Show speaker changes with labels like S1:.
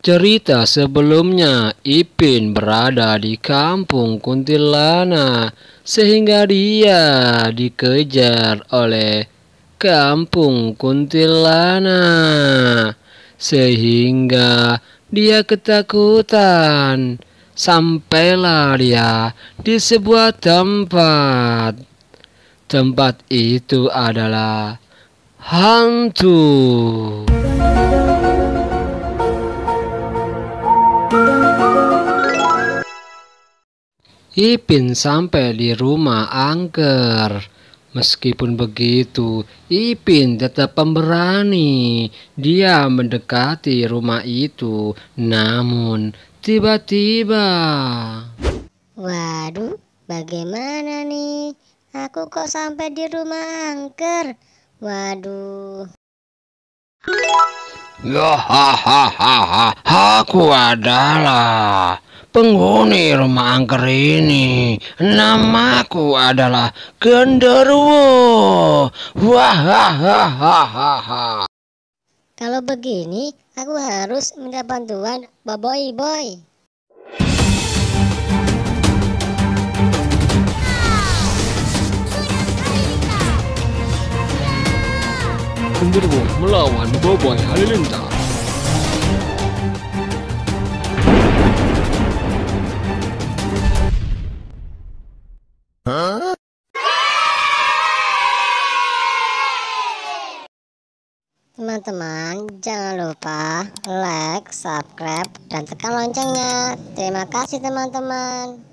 S1: Cerita sebelumnya, Ipin berada di kampung kuntilanak sehingga dia dikejar oleh kampung kuntilanak. Sehingga dia ketakutan. Sampailah dia di sebuah tempat. Tempat itu adalah hantu. Ipin sampai di rumah angker. Meskipun begitu, Ipin tetap pemberani. Dia mendekati rumah itu, namun tiba-tiba...
S2: Waduh, bagaimana nih? Aku kok sampai di rumah angker? Waduh.
S1: Ya, hahaha, aku adalah penghuni rumah angker ini. Namaku adalah Genderuwo. Wahahaha.
S2: Kalau begini, aku harus minta bantuan Boboiboy Boy.
S1: Genderuwo melawan Boboiboy Halilintar.
S2: Teman-teman, jangan lupa like, subscribe, dan tekan loncengnya. Terima kasih teman-teman.